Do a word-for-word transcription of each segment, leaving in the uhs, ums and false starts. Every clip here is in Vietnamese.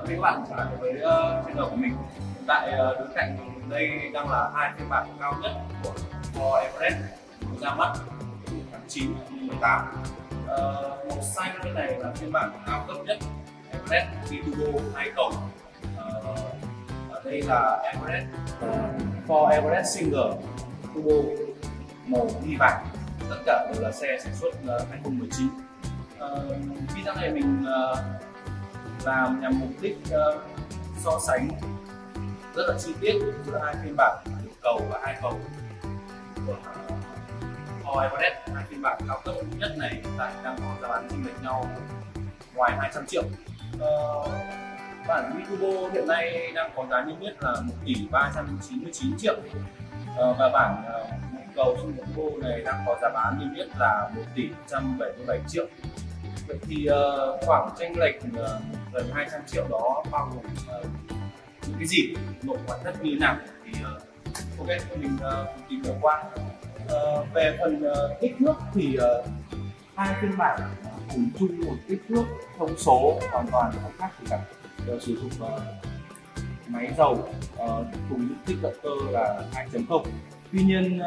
Chào các bạn trở lại với uh, channel của mình. Hiện tại uh, đứng cạnh đây đang là hai phiên bản cao nhất của Ford Everest ra mắt tháng chín mười tám. Uh, màu xanh bên này là phiên bản cao cấp nhất Everest Biturbo hai cầu. Uh, ở đây là Everest uh, Ford Everest Single Turbo màu ghi vàng. Tất cả đều là xe sản xuất uh, hai không một chín. Uh, video này mình uh, làm nhằm mục đích uh, so sánh rất là chi tiết giữa hai phiên bản một cầu và hai cầu của uh, Ford Everest. Hai phiên bản cao cấp nhất này hiện tại đang có giá bán chênh lệch nhau ngoài hai trăm triệu. Uh, bản Biturbo hiện nay đang có giá niêm yết là một tỷ ba trăm chín mươi chín triệu, uh, và bản uh, một cầu trong Turbo này đang có giá bán niêm yết là một tỷ một trăm bảy mươi bảy triệu. Vậy thì uh, khoảng chênh lệch uh, gần hai trăm triệu đó bao gồm uh, những cái gì, nội ngoại thất như thế nào thì uh, ok mình uh, tìm hiểu qua. Uh, về phần uh, kích thước thì uh, hai phiên bản cùng chung một kích thước thông số hoàn toàn không khác gì cả, đều sử dụng uh, máy dầu uh, cùng những tích động cơ là hai chấm không. Tuy nhiên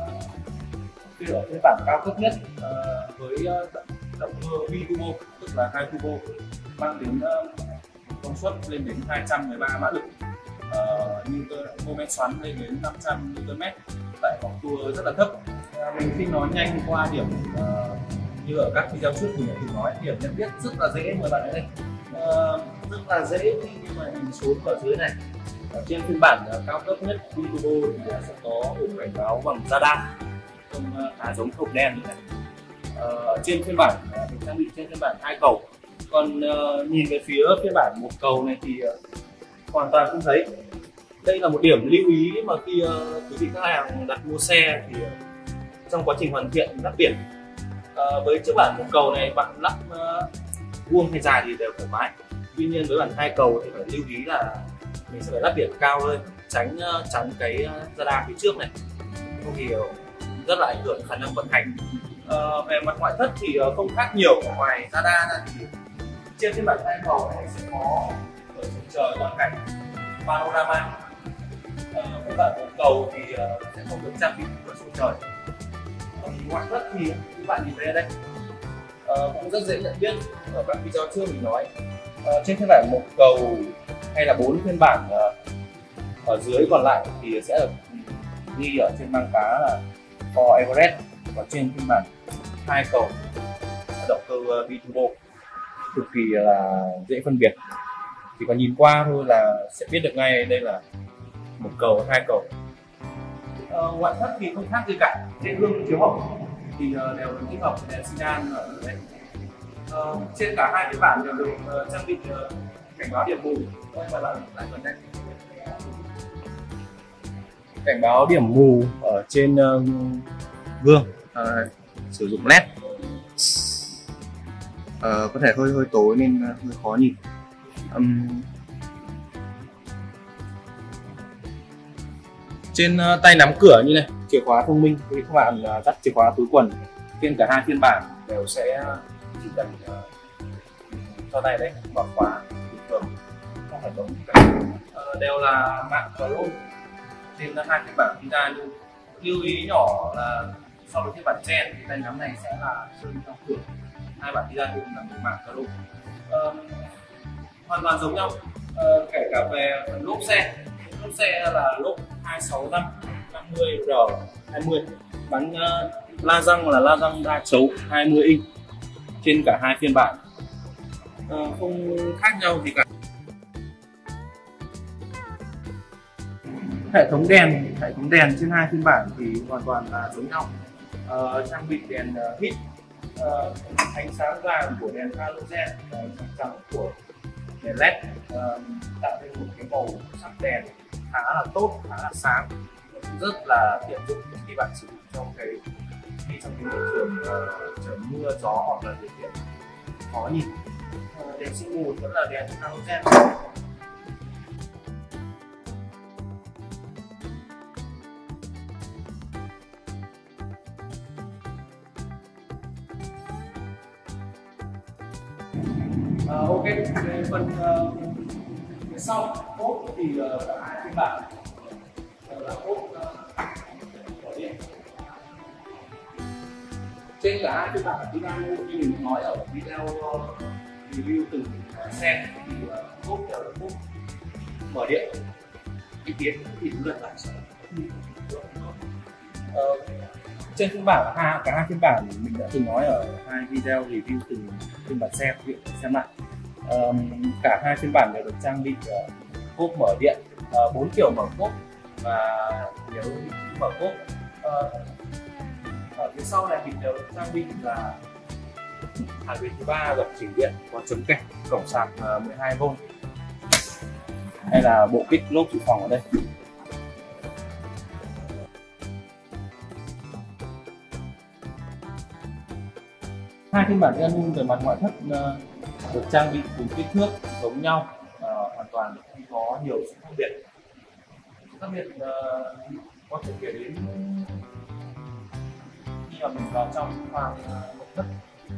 uh, ở phiên bản cao cấp nhất uh, với uh, động cơ Biturbo tức là hai turbo mang đến uh, công suất lên đến hai trăm mười ba mã lực, uh, newton mô men xoắn lên đến năm trăm newton mét tại vòng tua rất là thấp. Uh, mình xin nói nhanh qua điểm uh, như ở các video trước mình đã từng nói, điểm nhận biết rất là dễ. Mời bạn ở đây uh, rất là dễ khi mà nhìn xuống ở dưới này. Ở trên phiên bản uh, cao cấp nhất Biturbo thì sẽ có ổ cảnh báo bằng radar trông uh, khá giống hộp đen như này. Ở trên phiên bản được trang bị trên phiên bản hai cầu. Còn uh, nhìn về phía phiên bản một cầu này thì uh, hoàn toàn không thấy. Đây là một điểm lưu ý mà khi uh, quý vị khách hàng đặt mua xe thì uh, trong quá trình hoàn thiện lắp biển, uh, với chiếc bản một cầu này bạn lắp uh, vuông hay dài thì đều thoải mái. Tuy nhiên với bản hai cầu thì phải lưu ý là mình sẽ phải lắp biển cao hơn, tránh uh, chắn cái uh, radar phía trước này, không thì uh, rất là ảnh hưởng khả năng vận hành. Uh, về mặt ngoại thất thì uh, không khác nhiều, ngoài radar ra thì trên phiên bản hai cầu này sẽ có cửa sổ trời toàn cảnh panorama. Uh, phiên bản một cầu thì uh, sẽ không được trang bị cửa sổ trời. Uh, ngoại thất thì các bạn nhìn thấy ở đây uh, cũng rất dễ nhận biết. Ở các video trước mình nói uh, trên phiên bản một cầu hay là bốn phiên bản uh, ở dưới còn lại thì sẽ được ghi ở trên mang cá là Ford Everest, và trên phiên bản hai cầu động cơ Biturbo cực kỳ là dễ phân biệt, chỉ cần nhìn qua thôi là sẽ biết được ngay đây là một cầu hai cầu. Ờ, ngoại thất thì không khác gì cả. Trên gương chiếu hậu thì uh, đều được tích hợp đèn xi nhan ở đây. Uh, trên cả hai phiên bản đều được uh, trang bị uh, cảnh báo điểm mù. Các bạn lại gần đây, cảnh báo điểm mù ở trên uh, gương. À, sử dụng led, à, có thể hơi hơi tối nên hơi khó nhìn. Um, trên uh, tay nắm cửa như này, chìa khóa thông minh thì các bạn uh, dắt chìa khóa túi quần. Trên cả hai phiên bản đều sẽ chỉ cần uh, cho tay đấy mở khóa bình thường, không phải giống uh, đều là mạng Chrome trên hai phiên bản chúng ta. Lưu lưu ý nhỏ là so với phiên bản Gen thì tay nắm này sẽ là sơn trong cửa. Hai bản đi ra cùng là một mảng chrome, uh, hoàn toàn giống nhau. Uh, kể cả về phần lốp xe, lốp xe là lốp hai sáu năm năm mươi R hai mươi, bắn uh, la răng là la răng đa chấu hai mươi inch trên cả hai phiên bản, uh, không khác nhau gì cả. Hệ thống đèn, hệ thống đèn trên hai phiên bản thì hoàn toàn là giống nhau. Uh, trang bị đèn uh, hít, uh, ánh sáng vàng của đèn halogen, uh, sáng trắng của đèn led, uh, tạo nên một cái màu sắc đèn khá là tốt, khá là sáng, rất là tiện dụng khi bạn sử dụng trong cái khi trong cái môi trường uh, trời mưa gió hoặc là điều kiện khó nhìn. Uh, đèn xi mù vẫn là đèn halogen. Uh, ok, về phần uh, sau cốp thì uh, cả hai phiên bản đều là cốp uh, của điện. Trên cả hai phiên bản Titanium như mình nói ở video uh, review từng xe thì uh, cốp đều là cốp mở điện. Ý kiến thì đúng là tại sao ờ, trên phiên bản hai cả hai phiên bản mình đã từng nói ở hai video review từng phiên bản xe của xem lại. Um, cả hai phiên bản đều được trang bị uh, cốp mở điện, bốn uh, kiểu mở cốp, và nếu mở cốp uh, ở phía sau này mình đều được trang bị là hàn bên thứ ba gập chỉnh điện, có chống kẹt, cổng sạc uh, mười hai vôn, hay là bộ kích lốp dự phòng ở đây. Hai phiên bản Titanium về mặt ngoại thất uh, được trang bị cùng kích thước giống nhau, uh, hoàn toàn không có nhiều sự khác biệt. Khác biệt uh, có thể kể đến khi mà mình vào trong khoang nội thất.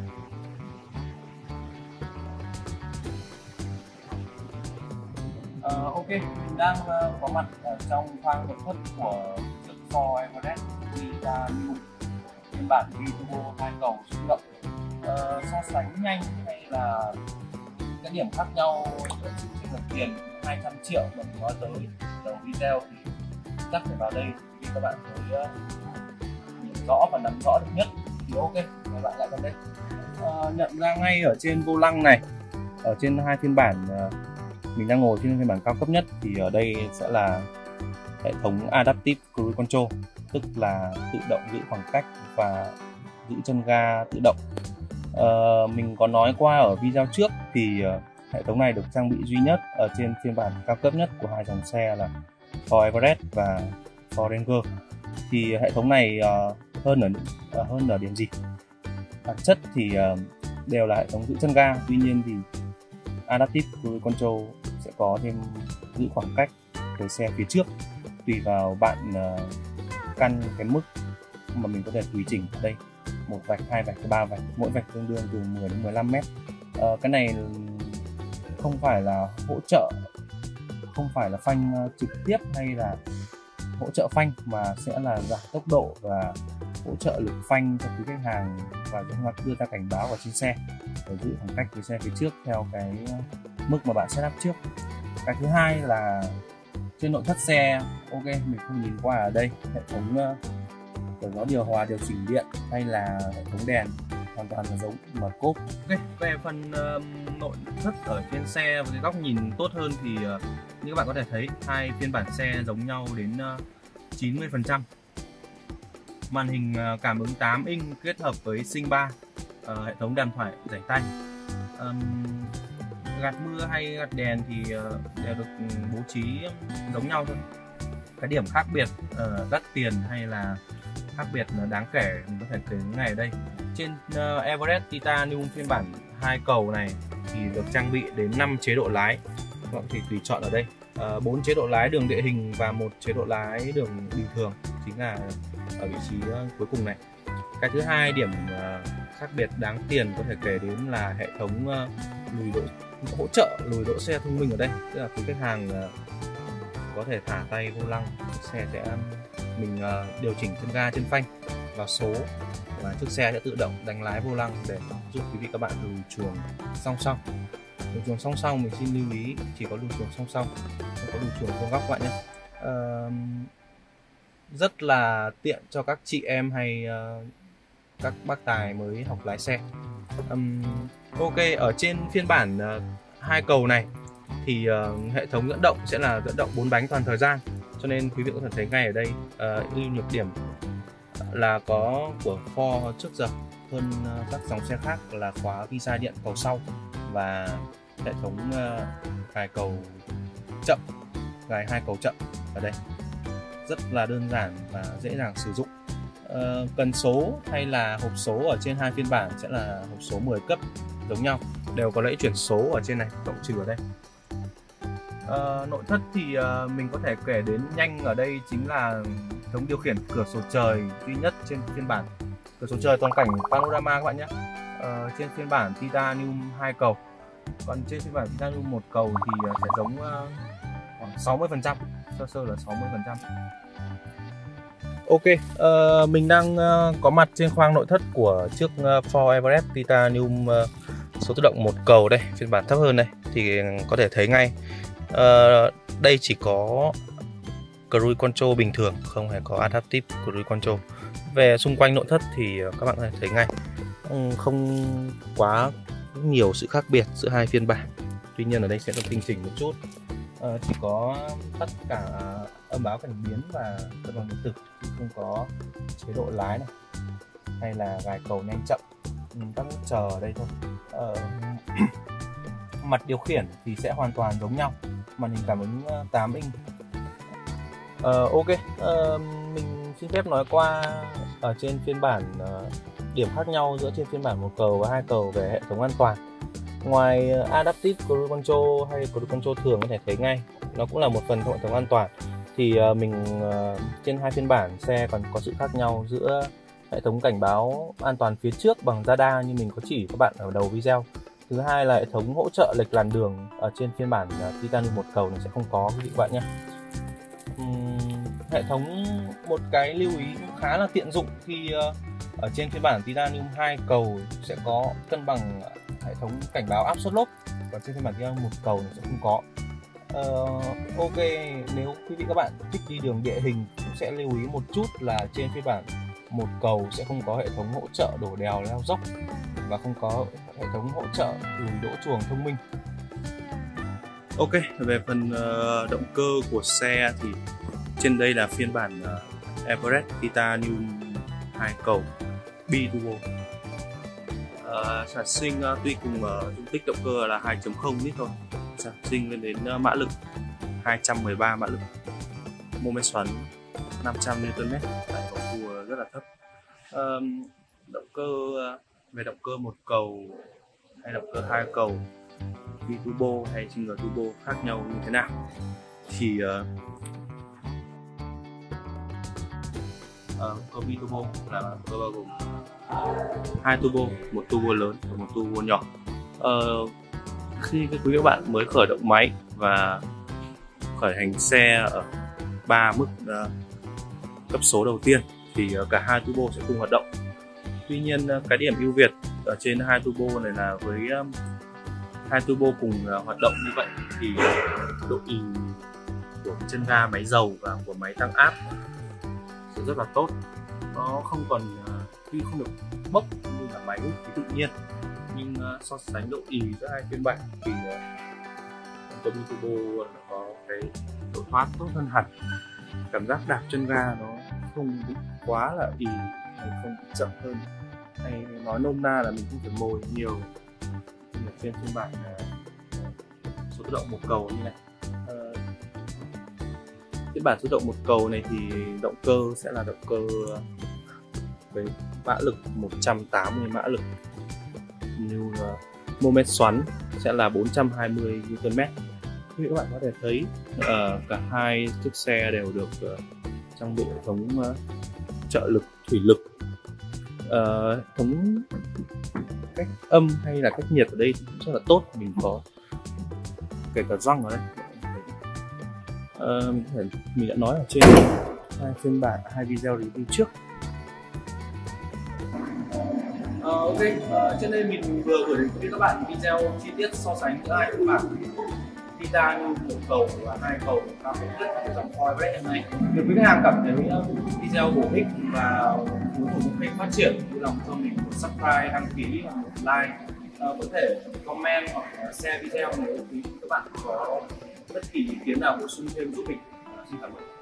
Uh, ok, mình đang uh, có mặt ở trong khoang nội thất của chiếc Ford Everest Titanium phiên bản Turbo hai cầu xung động. Uh, so sánh nhanh hay là cái điểm khác nhau giữa sự chênh lệch tiền hai trăm triệu mà mình nói tới đầu video thì chắc phải vào đây vì các bạn thấy uh, nhìn rõ và nắm rõ được nhất thì ok, các bạn lại vào đây. Uh, nhận ra ngay ở trên vô lăng này, ở trên hai phiên bản uh, mình đang ngồi trên phiên bản cao cấp nhất thì ở đây sẽ là hệ thống Adaptive Cruise Control, tức là tự động giữ khoảng cách và giữ chân ga tự động. Uh, mình có nói qua ở video trước thì uh, hệ thống này được trang bị duy nhất ở trên phiên bản cao cấp nhất của hai dòng xe là Ford Everest và Ford Ranger. Thì hệ thống này uh, hơn ở uh, hơn ở điểm gì? Bản chất thì uh, đều là hệ thống giữ chân ga, tuy nhiên thì Adaptive Cruise Control sẽ có thêm giữ khoảng cách với xe phía trước, tùy vào bạn uh, căn cái mức mà mình có thể tùy chỉnh ở đây, một vạch, hai vạch, ba vạch, mỗi vạch tương đương từ mười đến mười lăm mét. Uh, cái này không phải là hỗ trợ, không phải là phanh uh, trực tiếp hay là hỗ trợ phanh, mà sẽ là giảm tốc độ và hỗ trợ lực phanh cho quý khách hàng và đưa ra cảnh báo ở trên xe để giữ khoảng cách với xe phía trước theo cái mức mà bạn setup trước. Cái thứ hai là trên nội thất xe, ok, mình không nhìn qua ở đây hệ thống uh, nó điều hòa, điều chỉnh điện hay là hệ thống đèn hoàn toàn là giống mở cốp. Ok, về phần uh, nội thất ở trên xe với cái góc nhìn tốt hơn thì uh, như các bạn có thể thấy hai phiên bản xe giống nhau đến uh, chín mươi phần trăm. Màn hình uh, cảm ứng tám inch kết hợp với Sync ba, uh, hệ thống đèn thoại rảnh tay. Um, gạt mưa hay gạt đèn thì uh, đều được bố trí giống nhau thôi. Cái điểm khác biệt uh, đắt tiền hay là khác biệt đáng kể mình có thể kể ngay ở đây. Trên uh, Everest Titanium phiên bản hai cầu này thì được trang bị đến năm chế độ lái, các bạn thì tùy chọn ở đây. bốn uh, chế độ lái đường địa hình và một chế độ lái đường bình thường, chính là ở vị trí uh, cuối cùng này. Cái thứ hai điểm uh, khác biệt đáng tiền có thể kể đến là hệ thống uh, lùi độ, hỗ trợ lùi độ xe thông minh ở đây, tức là quý khách hàng uh, có thể thả tay vô lăng, xe sẽ mình uh, điều chỉnh chân ga, chân phanh vào số và chiếc xe sẽ tự động đánh lái vô lăng để giúp quý vị các bạn lùi chuồng song song. Lùi chuồng song song mình xin lưu ý chỉ có lùi chuồng song song, không có lùi chuồng vuông góc các bạn nhé. Uh, rất là tiện cho các chị em hay uh, các bác tài mới học lái xe. Um, ok, ở trên phiên bản uh, hai cầu này thì uh, hệ thống dẫn động sẽ là dẫn động bốn bánh toàn thời gian, cho nên quý vị có thể thấy ngay ở đây uh, ưu nhược điểm là có của Ford trước giờ hơn uh, các dòng xe khác là khóa visa điện cầu sau và hệ thống uh, gài cầu chậm, gài hai cầu chậm ở đây rất là đơn giản và dễ dàng sử dụng. Uh, cần số hay là hộp số ở trên hai phiên bản sẽ là hộp số mười cấp giống nhau, đều có lẫy chuyển số ở trên này, cộng trừ ở đây. Uh, nội thất thì uh, mình có thể kể đến nhanh ở đây chính là hệ thống điều khiển cửa sổ trời duy nhất trên phiên bản, cửa sổ trời toàn cảnh panorama các bạn nhé. Uh, trên phiên bản Titanium hai cầu Còn trên phiên bản Titanium một cầu thì sẽ giống uh, khoảng sáu mươi phần trăm, sơ sơ là sáu mươi phần trăm. Ok, uh, mình đang uh, có mặt trên khoang nội thất của chiếc uh, Ford Everest Titanium uh, số tự động một cầu đây, phiên bản thấp hơn đây thì có thể thấy ngay. Uh, đây chỉ có Cruise Control bình thường, không hề có Adaptive Cruise Control. Về xung quanh nội thất thì các bạn có thể thấy ngay, không quá nhiều sự khác biệt giữa hai phiên bản. Tuy nhiên ở đây sẽ được tinh chỉnh một chút. À, chỉ có tất cả âm báo cảm biến và cân bằng điện tử, không có chế độ lái này hay là gài cầu nhanh chậm, các nút chờ ở đây thôi. À, mặt điều khiển thì sẽ hoàn toàn giống nhau, màn hình cảm ứng tám inch. À, ok, à, mình xin phép nói qua ở trên phiên bản uh, điểm khác nhau giữa trên phiên bản một cầu và hai cầu về hệ thống an toàn. Ngoài Adaptive Cruise Control hay Cruise Control thường có thể thấy ngay, nó cũng là một phần của hệ thống an toàn. Thì uh, mình uh, trên hai phiên bản xe còn có sự khác nhau giữa hệ thống cảnh báo an toàn phía trước bằng radar như mình có chỉ các bạn ở đầu video. Thứ hai là hệ thống hỗ trợ lệch làn đường ở trên phiên bản uh, Titanium một cầu này sẽ không có quý vị các bạn nhé. Uhm, hệ thống một cái lưu ý khá là tiện dụng khi uh, ở trên phiên bản Titanium hai cầu sẽ có cân bằng hệ thống cảnh báo áp suất lốp, và trên phiên bản Titanium một cầu này sẽ không có. Uh, ok, nếu quý vị các bạn thích đi đường địa hình cũng sẽ lưu ý một chút là trên phiên bản một cầu sẽ không có hệ thống hỗ trợ đổ đèo leo dốc và không có hệ thống hỗ trợ lùi đỗ chuồng thông minh. Ok, về phần uh, động cơ của xe thì trên đây là phiên bản uh, Everest Titanium hai cầu Bi-turbo. Uh, sản sinh uh, tuy cùng uh, dung tích động cơ là hai chấm không lít thôi, sản sinh lên đến uh, mã lực hai trăm mười ba mã lực, mô men xoắn năm trăm niu tơn mét, tải trọng cua rất là thấp. Uh, động cơ uh, về động cơ một cầu hay động cơ hai cầu, Bi-turbo hay single turbo khác nhau như thế nào thì uh, uh, cơ Bi-turbo là cơ bao gồm hai turbo, một turbo lớn và một turbo nhỏ. Uh, khi quý vị các bạn mới khởi động máy và khởi hành xe ở ba mức uh, cấp số đầu tiên thì uh, cả hai turbo sẽ cùng hoạt động. Tuy nhiên uh, cái điểm ưu việt ở trên hai turbo này là với um, hai turbo cùng uh, hoạt động như vậy thì uh, độ ì của chân ga máy dầu và của máy tăng áp sẽ rất là tốt. Nó không còn uh, tuy không được bốc như là máy hút khí tự nhiên, nhưng uh, so sánh độ ì giữa hai phiên bản thì uh, Bi-turbo có cái độ thoát tốt hơn hẳn. Cảm giác đạp chân ga nó không bị quá là ì hay không bị chậm hơn, hay nói nôm na là mình không phải mồi nhiều như là trên phiên bản uh, số tự động một cầu như này. Uh, phiên bản số tự động một cầu này thì động cơ sẽ là động cơ uh, với mã lực một trăm tám mươi mã lực, như uh, mô men xoắn sẽ là bốn trăm hai mươi niu tơn mét. Như các bạn có thể thấy uh, cả hai chiếc xe đều được uh, trang bị hệ thống uh, trợ lực thủy lực. Uh, hệ thống cách âm hay là cách nhiệt ở đây cũng rất là tốt, mình có kể cả răng ở đây. Uh, mình, có thể, mình đã nói ở trên hai phiên bản, hai video review trước. Uh, ok, uh, trên đây mình vừa gửi đến quý vị các bạn video chi tiết so sánh giữa hai phiên bản Titanium một cầu và hai cầu cao cấp nhất của dòng Ford Everest hiện nay. Nếu quý khách hàng cảm thấy video bổ ích và muốn ủng hộ kênh phát triển, vui lòng cho mình một subscribe, đăng ký và một like. Uh, có thể comment hoặc share video nếu quý các bạn có bất kỳ ý kiến nào bổ sung thêm giúp mình. Uh, xin cảm ơn.